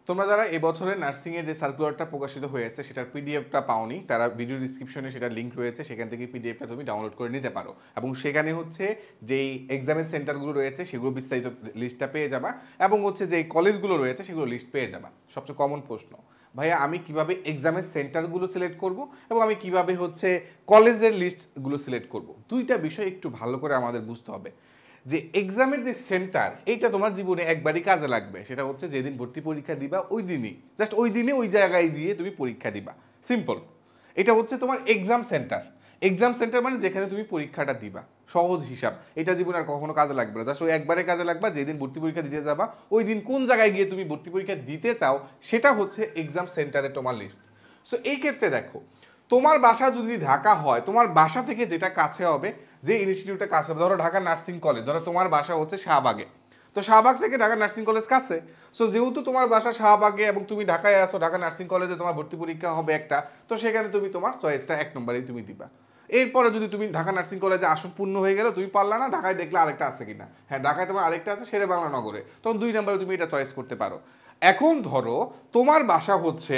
তোমরা যারা এবছরের নার্সিংয়ের যে সার্কুলারটা প্রকাশিত হয়েছে সেটার পিডিএফটা পাওনি, তারা ভিডিও ডিসক্রিপশনে সেটা লিঙ্ক রয়েছে, সেখান থেকে পিডিএফটা তুমি ডাউনলোড করে নিতে পারো। এবং সেখানে হচ্ছে যেই এক্সামের সেন্টারগুলো রয়েছে সেগুলো বিস্তারিত লিস্টটা পেয়ে যাবা, এবং হচ্ছে যেই কলেজগুলো রয়েছে সেগুলো লিস্ট পেয়ে যাবা। সবচেয়ে কমন প্রশ্ন, ভাইয়া আমি কিভাবে এক্সামের সেন্টারগুলো সিলেক্ট করব এবং আমি কিভাবে হচ্ছে কলেজের লিস্টগুলো সিলেক্ট করব, দুইটা বিষয় একটু ভালো করে আমাদের বুঝতে হবে। যে এক্সামের যে সেন্টার, এইটা তোমার জীবনে একবারই কাজে লাগবে, সেটা হচ্ছে যেদিন ভর্তি পরীক্ষা দিবা ওই দিনই, জাস্ট ওই দিনে ওই জায়গায় গিয়ে তুমি পরীক্ষা দিবা, সিম্পল। এটা হচ্ছে তোমার এক্সাম সেন্টার। এক্সাম সেন্টার মানে যেখানে তুমি পরীক্ষাটা দিবা, সহজ হিসাব। এটা জীবনে আর কখনো কাজে লাগবে না, জাস্ট ওই একবারে কাজে লাগবে। যেদিন ভর্তি পরীক্ষা দিতে যাবা ওই দিন কোন জায়গায় গিয়ে তুমি ভর্তি পরীক্ষা দিতে চাও সেটা হচ্ছে এক্সাম সেন্টারে তোমার লিস্ট। সো এই ক্ষেত্রে দেখো, তোমার বাসা যদি ঢাকা হয়, তোমার বাসা থেকে যেটা কাছে হবে, যে ইনস্টিটিউটটা কাছে হবে, ধরো ঢাকা নার্সিং কলেজ, ধরো তোমার বাসা হচ্ছে শাহবাগে, তো শাহবাগ থেকে ঢাকা নার্সিং কলেজ কাছে। সো যেহেতু তোমার বাসা শাহবাগে এবং তুমি ঢাকায় আসো, ঢাকা নার্সিং কলেজে তোমার ভর্তি পরীক্ষা হবে একটা, তো সেখানে তুমি তোমার চয়েসটা 1 নম্বরেই তুমি দিবা। এরপরে যদি তুমি ঢাকা নার্সিং কলেজে আসন পূর্ণ হয়ে গেল, তুমি পারলা না, ঢাকায় দেখলে আরেকটা আছে কিনা, হ্যাঁ ঢাকায় তোমার আরেকটা আছে শেরে বাংলা নগরে, তখন 2 নম্বরে তুমি এটা চয়েস করতে পারো। এখন ধরো তোমার বাসা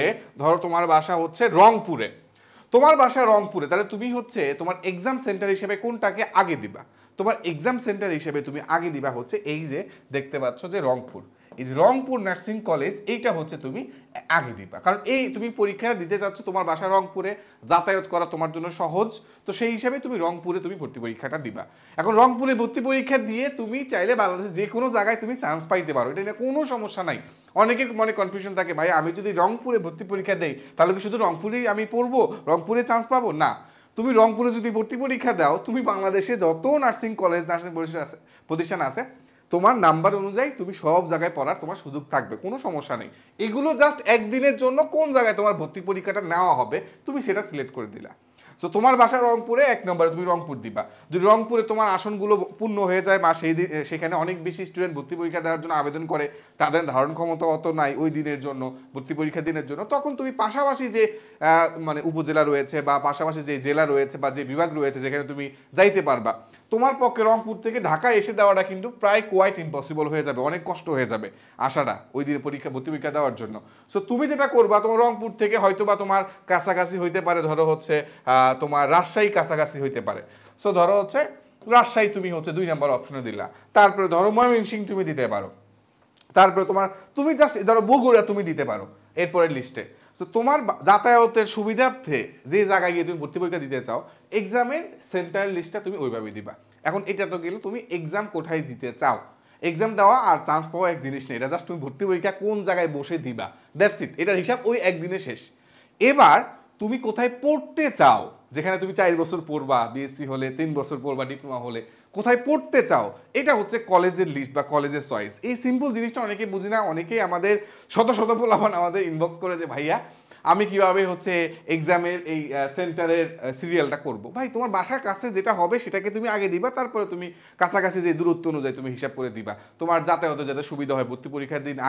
হচ্ছে রংপুরে, তোমার বাসা রংপুরে, তাহলে তুমি হচ্ছে তোমার এক্সাম সেন্টার হিসেবে কোনটাকে আগে দিবা? তোমার এক্সাম সেন্টার হিসেবে তুমি আগে দিবা হচ্ছে এই যে দেখতে পাচ্ছ যে রংপুর, এই যে রংপুর নার্সিং কলেজ, এইটা হচ্ছে তুমি আগে দিবা। কারণ এই তুমি পরীক্ষা দিতে যাচ্ছ, তোমার বাসা রংপুরে, যাতায়াত করা তোমার জন্য সহজ, তো সেই হিসাবে তুমি রংপুরে তুমি ভর্তি পরীক্ষাটা দিবা। এখন রংপুরে ভর্তি পরীক্ষা দিয়ে তুমি চাইলে বাংলাদেশের যে কোনো জায়গায় তুমি চান্স পাইতে পারো, এটা নিয়ে কোনো সমস্যা নাই। অনেকের মনে কনফিউশন থাকে, ভাই আমি যদি রংপুরে ভর্তি পরীক্ষা দেই তাহলে কি শুধু রংপুরেই আমি পড়বো, রংপুরে চান্স পাবো? না, তুমি রংপুরে যদি ভর্তি পরীক্ষা দাও, তুমি বাংলাদেশে যত নার্সিং কলেজ নার্সিং প্রতিষ্ঠান আছে, তোমার নাম্বার অনুযায়ী তুমি সব জায়গায় পড়ার তোমার সুযোগ থাকবে, কোনো সমস্যা নেই। এগুলো জাস্ট একদিনের জন্য কোন জায়গায় তোমার ভর্তি পরীক্ষাটা নেওয়া হবে তুমি সেটা সিলেক্ট করে দিলা। সো তোমার বাসা রংপুরে, 1 নম্বরে তুমি রংপুর দিবা। যদি রংপুরে তোমার আসনগুলো পূর্ণ হয়ে যায় বা সেখানে অনেক বেশি স্টুডেন্ট ভর্তি পরীক্ষা দেওয়ার জন্য আবেদন করে, তাদের ধারণ ক্ষমতা অত নাই ওই দিনের জন্য, ভর্তি পরীক্ষা দিনের জন্য, তখন তুমি পাশাপাশি যে মানে উপজেলা রয়েছে বা পাশাপাশি যে জেলা রয়েছে বা যে বিভাগ রয়েছে যেখানে তুমি যাইতে পারবা, তোমার পক্ষে রংপুর থেকে ঢাকা এসে দেওয়াটা কিন্তু প্রায় কোয়াইট ইম্পসিবল হয়ে যাবে, অনেক কষ্ট হয়ে যাবে আসাটা ওই দিনে ভর্তি পরীক্ষা দেওয়ার জন্য। সো তুমি যেটা করবা, তোমার রংপুর থেকে হয়তো বা তোমার কাছাকাছি হইতে পারে, ধরো হচ্ছে তোমার রাজশাহী কাছাকাছি হইতে পারে, সো ধরো হচ্ছে রাজশাহী তুমি হচ্ছে 2 নম্বর অপশনে দিলা। তারপরে ধরো ময়মনসিংহ তুমি দিতে পারো, তারপরে তুমি জাস্ট ধরো বগুড়া তুমি দিতে পারো এরপরের লিস্টে। তো তোমার যাতায়াতের সুবিধার্থে যে জায়গায় গিয়ে তুমি ভর্তি পরীক্ষা দিতে চাও, এক্সামের সেন্টার লিস্টটা তুমি ওইভাবে দিবা। এখন এটা তো গেলে তুমি এক্সাম কোথায় দিতে চাও, এক্সাম দেওয়া আর চান্স পাওয়া এক জিনিস নেই, এটা জাস্ট তুমি ভর্তি পরীক্ষা কোন জায়গায় বসে দিবা, দ্যাটস ইট। এটার হিসাব ওই একদিনে শেষ। এবার তুমি কোথায় পড়তে চাও, যেখানে তুমি 4 বছর পড়বা, বিএসসি হলে 3 বছর পড়বা, ডিপ্লোমা হলে কোথায় পড়তে চাও, এটা হচ্ছে কলেজের লিস্ট বা কলেজের চয়েস। এই সিম্পল জিনিসটা অনেকে বুঝি না, অনেকেই আমাদের শত শত পোলাপান আমাদের ইনবক্স করে যে ভাইয়া আমি কিভাবে হচ্ছে এক্সামের এই সেন্টারের সিরিয়ালটা করব। ভাই তোমার বাসার কাছে যেটা হবে সেটাকে তুমি আগে দিবা, তারপরে তুমি কাছাকাছি যে দূরত্ব অনুযায়ী তুমি হিসাব করে দিবা। তোমার যাতায়াতে যাতে সুবিধা হয়, ভর্তি পরীক্ষার দিন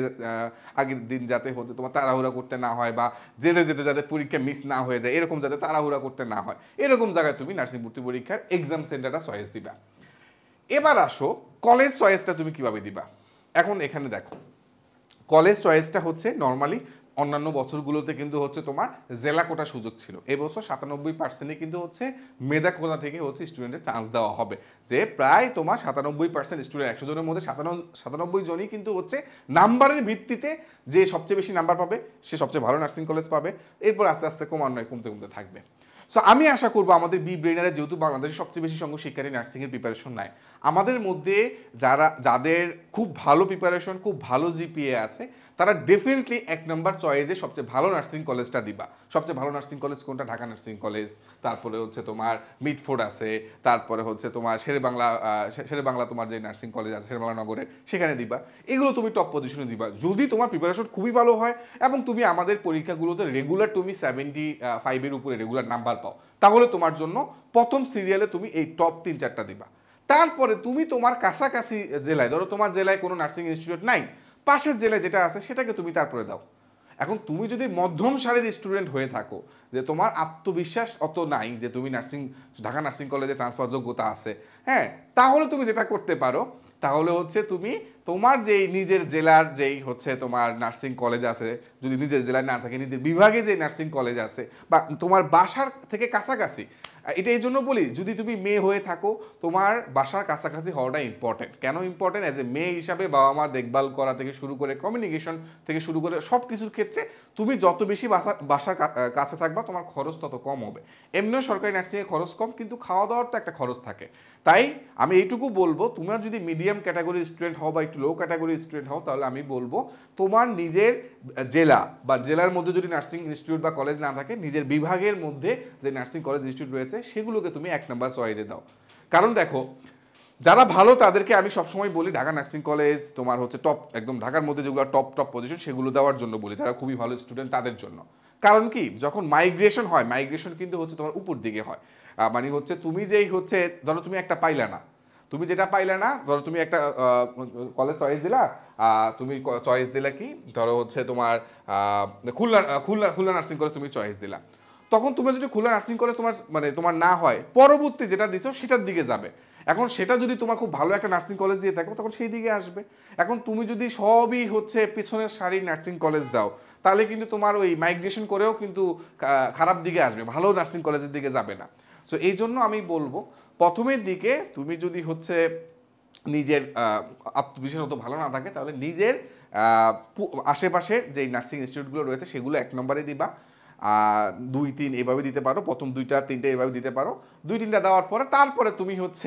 আগের দিন যাতে হচ্ছে তোমার তাড়াহুড়া করতে না হয়, বা যেতে যেতে যাতে পরীক্ষা মিস না হয়ে যায়, এরকম যাতে তাড়াহুড়া করতে না হয়, এরকম জায়গায় তুমি নার্সিং ভর্তি পরীক্ষার এক্সাম সেন্টারটা চয়েস দিবা। এবার আসো কলেজ চয়েসটা তুমি কিভাবে দিবা। এখন এখানে দেখো, কলেজ চয়েসটা হচ্ছে নর্মালি অন্যান্য বছরগুলোতে কিন্তু হচ্ছে তোমার জেলা কোটা সুযোগ ছিল, এবছর 97% কিন্তু হচ্ছে মেধা কোটা থেকে হচ্ছে স্টুডেন্টের চান্স দেওয়া হবে, যে প্রায় তোমার 97% স্টুডেন্ট, 100 জনের মধ্যে 97 জনই কিন্তু হচ্ছে নাম্বারের ভিত্তিতে যে সবচেয়ে বেশি নাম্বার পাবে সে সবচেয়ে ভালো নার্সিং কলেজ পাবে, এরপর আস্তে আস্তে ক্রমান্বয়ে কমতে কমতে থাকবে। সো আমি আশা করবো আমাদের BeBrainer যেহেতু বাংলাদেশের সবচেয়ে বেশি সংখ্যক শিক্ষার্থী নার্সিংয়ের প্রিপারেশন নেয়, আমাদের মধ্যে যাদের খুব ভালো প্রিপারেশন, খুব ভালো জিপিএ আছে, তারা ডেফিনেটলি 1 নম্বর চয়েসে সবচেয়ে ভালো নার্সিং কলেজটা দিবা। সবচেয়ে ভালো নার্সিং কলেজ কোনটা? ঢাকা নার্সিং কলেজ, তারপরে হচ্ছে তোমার মিডফোর্ড আছে, তারপরে হচ্ছে তোমার শেরে বাংলা তোমার যে নার্সিং কলেজ আছে শেরে বাংলা নগরের, সেখানে দিবা। এগুলো তুমি টপ পজিশনে দিবা যদি তোমার প্রিপারেশন খুবই ভালো হয় এবং তুমি আমাদের পরীক্ষাগুলোতে রেগুলার তুমি 75-এর উপরে রেগুলার নাম্বার পাও, তাহলে তোমার জন্য প্রথম সিরিয়ালে তুমি এই টপ 3-4টা দিবা। তারপরে তুমি তোমার কাছাকাছি জেলায়, ধরো তোমার জেলায় কোনো নার্সিং ইনস্টিটিউট নাই, পাশের জেলায় যেটা আছে সেটাকে তুমি তারপরে দাও। এখন তুমি যদি মধ্যম সারির স্টুডেন্ট হয়ে থাকো, যে তোমার আত্মবিশ্বাস অত নাই যে তুমি ঢাকা নার্সিং কলেজে চান্স পাওয়ার যোগ্যতা আছে, হ্যাঁ, তাহলে তুমি যেটা করতে পারো তাহলে হচ্ছে তুমি তোমার যেই নিজের জেলার যেই হচ্ছে তোমার নার্সিং কলেজ আছে, যদি নিজের জেলায় না থাকে নিজের বিভাগে যে নার্সিং কলেজ আছে বা তোমার বাসার থেকে কাছাকাছি, এটা এই জন্য বলি যদি তুমি মেয়ে হয়ে থাকো তোমার বাসার কাছাকাছি হওয়াটা ইম্পর্টেন্ট। কেন ইম্পর্টেন্ট? অ্যাজ এ মেয়ে হিসাবে বাবা মার দেখভাল করা থেকে শুরু করে কমিউনিকেশন থেকে শুরু করে সব কিছুর ক্ষেত্রে তুমি যত বেশি বাসার কাছে থাকবা তোমার খরচ তত কম হবে। এমনিও সরকারি নার্সিংয়ে খরচ কম, কিন্তু খাওয়া দাওয়ার তো একটা খরচ থাকে। তাই আমি এইটুকু বলবো, তোমার যদি মিডিয়াম ক্যাটাগরির স্টুডেন্ট হও বা একটু লো ক্যাটাগরির স্টুডেন্ট হও, তাহলে আমি বলবো তোমার নিজের জেলা বা জেলার মধ্যে যদি নার্সিং ইনস্টিটিউট বা কলেজ না থাকে, নিজের বিভাগের মধ্যে যে নার্সিং কলেজ ইনস্টিটিউট রয়েছে সেগুলোকে তুমি 1 নাম্বার চয়েসে দাও। কারণ দেখো, যারা ভালো তাদেরকে আমি সবসময় বলি ঢাকা নার্সিং কলেজ তোমার হচ্ছে টপ, একদম ঢাকার মধ্যে যেগুলো টপ পজিশন সেগুলো দেওয়ার জন্য বলি, যারা খুবই ভালো স্টুডেন্ট তাদের জন্য। কারণ কি, যখন মাইগ্রেশন হয়, মাইগ্রেশন কিন্তু হচ্ছে তোমার উপর দিকে হয়। মানে হচ্ছে তুমি যেই হচ্ছে ধরো তুমি একটা পাইলা না, তুমি যেটা পাইলে না, ধরো তুমি একটা কলেজ চয়েস দিলা, তুমি চয়েস দিলা কি ধরো হচ্ছে তোমার খুলনা খুলনা খুলনা নার্সিং কলেজ তুমি চয়েস দিলা, তখন তুমি যদি খুলনা নার্সিং কলেজ তোমার মানে তোমার না হয়, পরবর্তী যেটা দিছো সেটার দিকে যাবে। এখন সেটা যদি তোমার খুব ভালো একটা নার্সিং কলেজ দিয়ে থাকো তখন সেই দিকে আসবে। এখন তুমি যদি সবই হচ্ছে পিছনের সারির নার্সিং কলেজ দাও, তাহলে কিন্তু তোমার ওই মাইগ্রেশন করেও কিন্তু খারাপ দিকে আসবে, ভালো নার্সিং কলেজের দিকে যাবে না। সো এই জন্য আমি বলবো প্রথমের দিকে তুমি যদি হচ্ছে নিজের আত্মবিশ্বাস অত ভালো না থাকে, তাহলে নিজের আশেপাশের যেই নার্সিং ইনস্টিটিউটগুলো রয়েছে সেগুলো 1 নম্বরে দিবা। 2, 3 এভাবে দিতে পারো, প্রথম 2টা 3টে এভাবে দিতে পারো। 2-3টা দেওয়ার পরে তারপরে তুমি হচ্ছে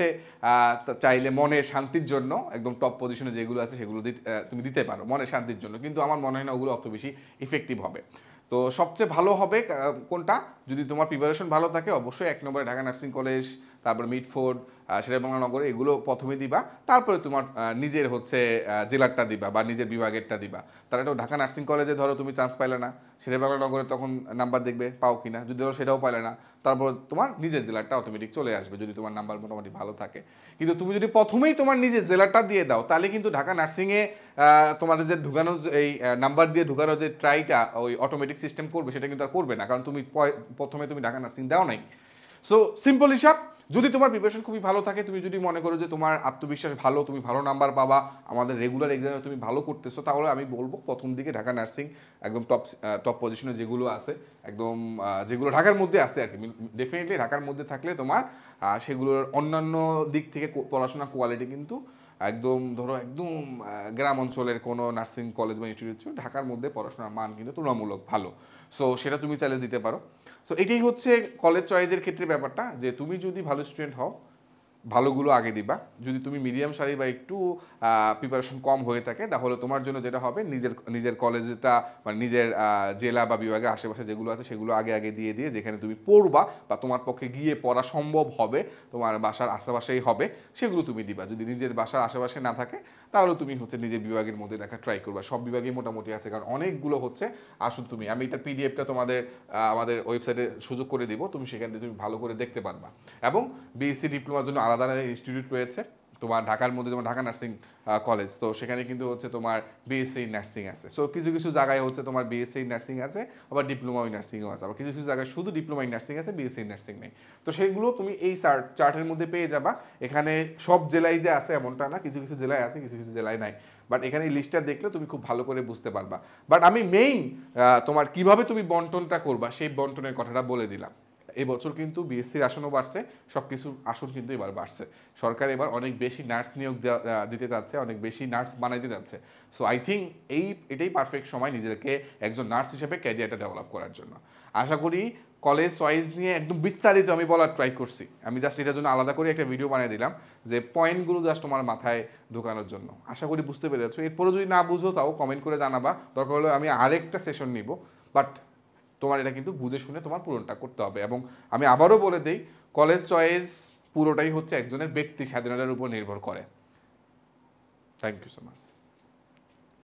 চাইলে মনের শান্তির জন্য একদম টপ পজিশনে যেগুলো আছে সেগুলো তুমি দিতে পারো মনের শান্তির জন্য, কিন্তু আমার মনে হয় না ওগুলো অত বেশি ইফেক্টিভ হবে। তো সবচেয়ে ভালো হবে কোনটা, যদি তোমার প্রিপারেশন ভালো থাকে অবশ্যই 1 নম্বরে ঢাকা নার্সিং কলেজ, তারপর মিটফোর্ড, শেরেবাংলা নগরে এগুলো প্রথমে দিবা, তারপরে তোমার নিজের হচ্ছে জেলারটা দিবা বা নিজের বিভাগেরটা দিবা। তার একটা ঢাকা নার্সিং কলেজে ধরো তুমি চান্স পাইলে না, শেরেবাংলা নগরে তখন নাম্বার দেখবে পাও কিনা, যদি ধরো সেটাও পাইলে না, তারপর তোমার নিজের জেলারটা অটোমেটিক চলে আসবে যদি তোমার নাম্বার মোটামুটি ভালো থাকে। কিন্তু তুমি যদি প্রথমেই তোমার নিজের জেলারটা দিয়ে দাও, তাহলে কিন্তু ঢাকা নার্সিংয়ে তোমার যে ঢুকানো এই নাম্বার দিয়ে ঢুকানো যে ট্রাইটা ওই অটোমেটিক সিস্টেম করবে সেটা কিন্তু আর করবে না, কারণ তুমি প্রথমে তুমি ঢাকা নার্সিং দাও নাই। সো সিম্পল হিসাব, যদি তোমার প্রিপারেশন খুবই ভালো থাকে, তুমি যদি মনে করো যে তোমার আত্মবিশ্বাস ভালো, তুমি ভালো নাম্বার পাবা, আমাদের রেগুলার এক্সামে তুমি ভালো করতেছো, তাহলে আমি বলবো প্রথম দিকে ঢাকা নার্সিং একদম টপ পজিশনে যেগুলো আছে, একদম যেগুলো ঢাকার মধ্যে আছে আর কি, ডেফিনেটলি ঢাকার মধ্যে থাকলে তোমার সেগুলোর অন্যান্য দিক থেকে পড়াশোনা কোয়ালিটি কিন্তু একদম ধরো একদম গ্রাম অঞ্চলের কোনো নার্সিং কলেজ বা ইনস্টিটিউট ঢাকার মধ্যে পড়াশোনার মান কিন্তু তুলনামূলক ভালো। সো সেটা তুমি চাইলে দিতে পারো। সো এটাই হচ্ছে কলেজ চয়েসের ক্ষেত্রে ব্যাপারটা, যে তুমি যদি ভালো স্টুডেন্ট হও ভালোগুলো আগে দিবা, যদি তুমি মিডিয়াম সারি বা একটু প্রিপারেশন কম হয়ে থাকে তাহলে তোমার জন্য যেটা হবে নিজের নিজের কলেজটা মানে নিজের জেলা বা বিভাগের আশেপাশে যেগুলো আছে সেগুলো আগে আগে দিয়ে দিয়ে যেখানে তুমি পড়বা বা তোমার পক্ষে গিয়ে পড়া সম্ভব হবে, তোমার বাসার আশেপাশেই হবে, সেগুলো তুমি দিবা। যদি নিজের বাসার আশেপাশে না থাকে তাহলে তুমি হচ্ছে নিজের বিভাগের মধ্যে দেখা ট্রাই করবা। সব বিভাগেই মোটামুটি আছে, কারণ অনেকগুলো হচ্ছে। আসুন তুমি, আমি এটা পিডিএফটা তোমাদের আমাদের ওয়েবসাইটে সুযোগ করে দিব, তুমি সেখান থেকে তুমি ভালো করে দেখতে পারবা। এবং বিএসসি ডিপ্লোমার জন্য আলাদা আলাদা ইনস্টিটিউট রয়েছে তোমার ঢাকার মধ্যে, যেমন ঢাকা নার্সিং কলেজ, তো সেখানে কিন্তু হচ্ছে তোমার বিএসসি নার্সিং আছে। সো কিছু কিছু জায়গায় হচ্ছে তোমার বিএসসি নার্সিং আছে, আবার ডিপ্লোমা ইন নার্সিংও আছে, আবার কিছু কিছু জায়গায় শুধু ডিপ্লোমা ইন নার্সিং আছে, বিএসসি নার্সিং নেই। তো সেগুলো তুমি এই চার্টের মধ্যে পেয়ে যাবা। এখানে সব জেলায় যে আছে এমনটা না, কিছু কিছু জেলায় আছে, কিছু কিছু জেলায় নাই। বাট এখানে এই লিস্টটা দেখলে তুমি খুব ভালো করে বুঝতে পারবা। বাট আমি মেইন তোমার কিভাবে তুমি বন্টনটা করবা সেই বন্টনের কথাটা বলে দিলাম। এবছর কিন্তু বিএসসির আসনও বাড়ছে, সব কিছু আসন কিন্তু এবার বাড়ছে। সরকার এবার অনেক বেশি নার্স নিয়োগ দিতে যাচ্ছে, অনেক বেশি নার্স বানাইতে যাচ্ছে। সো আই থিঙ্ক এটাই পারফেক্ট সময় নিজেকে একজন নার্স হিসেবে ক্যারিয়ারটা ডেভেলপ করার জন্য। আশা করি কলেজ চয়েস নিয়ে একদম বিস্তারিত আমি বলার ট্রাই করছি। আমি জাস্ট এটার জন্য আলাদা করে একটা ভিডিও বানিয়ে দিলাম যে পয়েন্টগুলো জাস্ট তোমার মাথায় ঢোকানোর জন্য। আশা করি বুঝতে পেরেছো। এরপরে যদি না বুঝো তাও কমেন্ট করে জানাবা, দরকার হলে আমি আরেকটা সেশন নিব। বাট তোমার এটা কিন্তু বুঝে শুনে তোমার পূরণটা করতে হবে। এবং আমি আবারও বলে দিই, কলেজ চয়েস পুরোটাই হচ্ছে একজনের ব্যক্তি স্বাধীনতার উপর নির্ভর করে। Thank you so much.